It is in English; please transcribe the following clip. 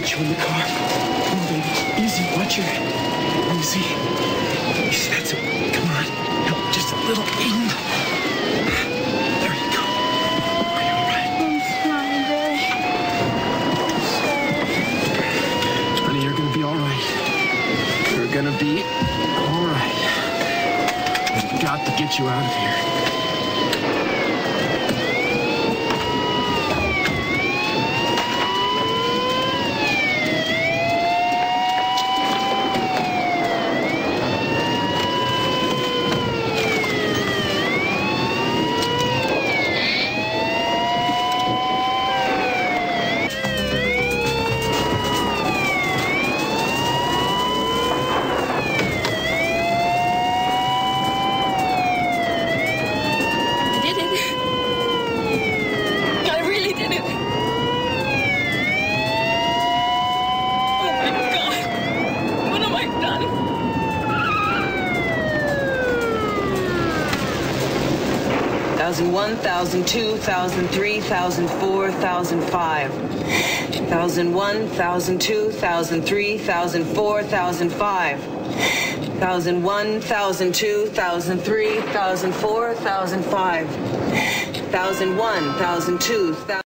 you in the car. Come on, baby. Easy. Watch your head. Easy. That's it. Come on. No, just a little in. There you go. Are you all right? I'm fine, Daddy. Honey, you're gonna be all right. You're gonna be all right. We've got to get you out of here. One, 1,002, 1,003, 1,004, 1,005. 1,001, 1,002, 1,003, 1,004, 1,005. 1,001, 1,002, 1,003, 1,004, 1,005. 1,001, 1,002,